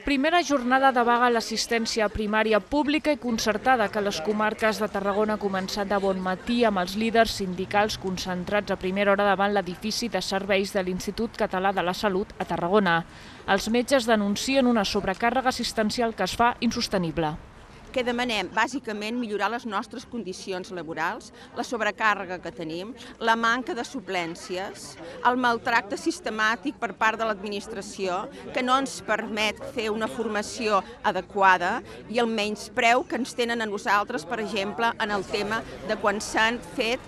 Primera jornada de vaga a l'assistència primària pública i concertada que les comarques de Tarragona ha començat de bon matí amb els líders sindicals concentrats a primera hora davant l'edifici de serveis de l'Institut Català de la Salut a Tarragona. Els metges denuncien una sobrecàrrega assistencial que es fa insostenible. Què demanem? Bàsicament millorar les nostres condicions laborals, la sobrecàrrega que tenim, la manca de suplències, el maltracte sistemàtic per part de l'administració que no ens permet fer una formació adequada i el menyspreu que ens tenen a nosaltres, per exemple, en el tema de quan s'han fet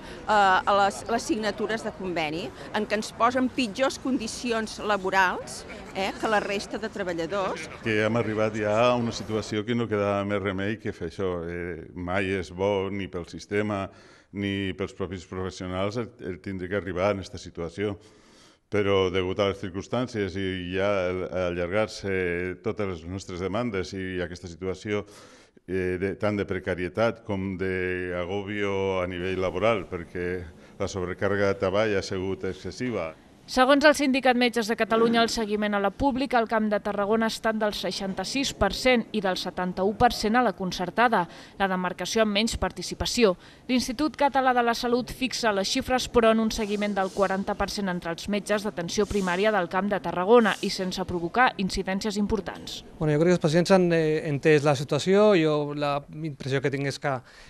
les signatures de conveni, en què ens posen pitjors condicions laborals que la resta de treballadors. Que hem arribat ja a una situació que no quedava més remei que fer això. Mai és bo ni pel sistema ni pels propis professionals el tindre que arribar en aquesta situació. Però, degut a les circumstàncies i ja allargar-se totes les nostres demandes i aquesta situació tant de precarietat com d'agobio a nivell laboral, perquè la sobrecàrrega de treball ha sigut excessiva. Segons el Sindicat Metges de Catalunya, el seguiment a la pública al Camp de Tarragona ha estat del 66% i del 71% a la concertada, la demarcació amb menys participació. L'Institut Català de la Salut fixa les xifres, però en un seguiment del 40% entre els metges d'atenció primària del Camp de Tarragona i sense provocar incidències importants. Jo crec que els pacients han entès la situació. Jo la impressió que tinc és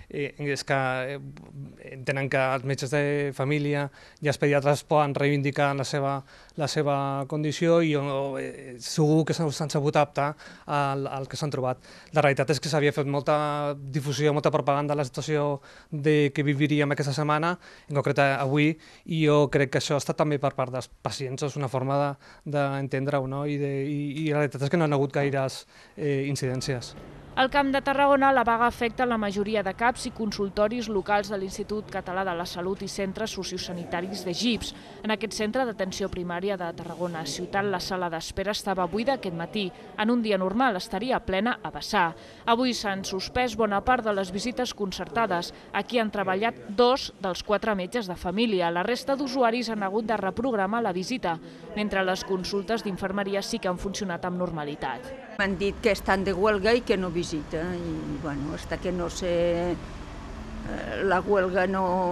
que entenen que els metges de família i els pediatres poden reivindicar la seva condició i segur que s'han sabut adaptar al que s'han trobat. La realitat és que s'havia fet molta difusió, molta propaganda de la situació que viviríem aquesta setmana, en concret avui, i jo crec que això ha estat també per part dels pacients, és una forma d'entendre-ho, no? I la realitat és que no hi ha hagut gaires incidències. Al Camp de Tarragona, la vaga afecta la majoria de CAPs i consultoris locals de l'Institut Català de la Salut i centres sociosanitaris de GIPS. En aquest centre d'atenció primària de Tarragona Ciutat, la sala d'espera estava buida aquest matí. En un dia normal estaria plena a vessar. Avui s'han suspès bona part de les visites concertades. Aquí han treballat 2 dels 4 metges de família. La resta d'usuaris han hagut de reprogramar la visita, mentre les consultes d'infermeria sí que han funcionat amb normalitat. M'han dit que estan de huelga i que no visita, i bueno, hasta que no sé la huelga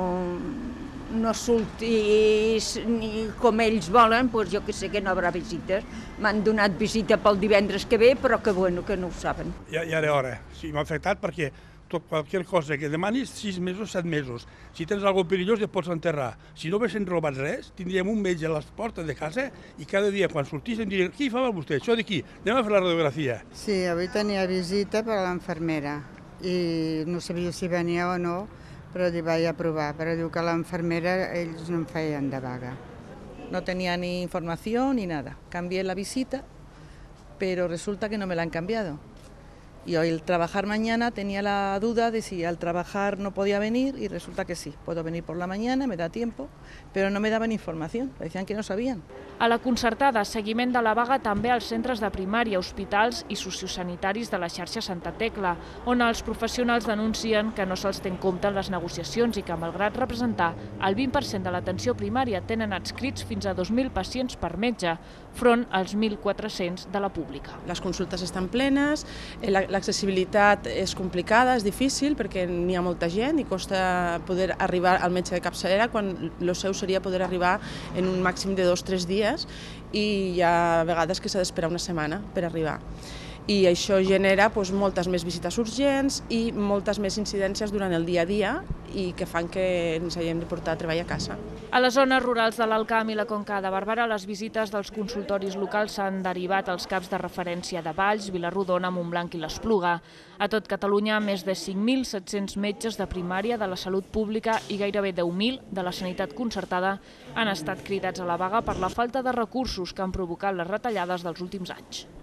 no surti ni com ells volen, doncs jo que sé que no hi haurà visites. M'han donat visita pel divendres que ve, però que bueno, que no ho saben. Ja era hora, sí, m'ha afectat perquè qualsevol cosa que demanis 6 mesos, 7 mesos. Si tens alguna cosa perillós ja pots enterrar. Si no haguessin robat res, tindríem un metge a les portes de casa i cada dia quan sortís em diria: «Què fa vostè? Això d'aquí, anem a fer la radiografia». Sí, avui tenia visita per a l'infermera i no sabia si venia o no, però li vaig a provar. Però diu que l'infermera ells no en feien de vaga. No tenía ni información ni nada. Cambié la visita, pero resulta que no me la han cambiado. Y hoy al trabajar mañana tenía la duda de si al trabajar no podía venir y resulta que sí, puedo venir por la mañana, me da tiempo, pero no me daban información, decían que no sabían. A la concertada, seguiment de la vaga també als centres de primària, hospitals i sociosanitaris de la xarxa Santa Tecla, on els professionals denuncien que no se'ls té en compte en les negociacions i que, malgrat representar el 20% de l'atenció primària, tenen adscrits fins a 2.000 pacients per metge, front als 1.400 de la pública. Les consultes estan plenes, l'accessibilitat és complicada, és difícil perquè n'hi ha molta gent i costa poder arribar al metge de capçalera quan el seu seria poder arribar en un màxim de 2 o 3 dies i hi ha vegades que s'ha d'esperar una setmana per arribar. I això genera moltes més visites urgents i moltes més incidències durant el dia a dia i que fan que ens hàgim de portar a treballar a casa. A les zones rurals de l'Alt Camp i la Conca de Barberà, les visites dels consultoris locals s'han derivat als CAPs de referència de Valls, Vila-rodona, Montblanc i l'Espluga. A tot Catalunya, més de 5.700 metges de primària de la salut pública i gairebé 10.000 de la sanitat concertada han estat cridats a la vaga per la falta de recursos que han provocat les retallades dels últims anys.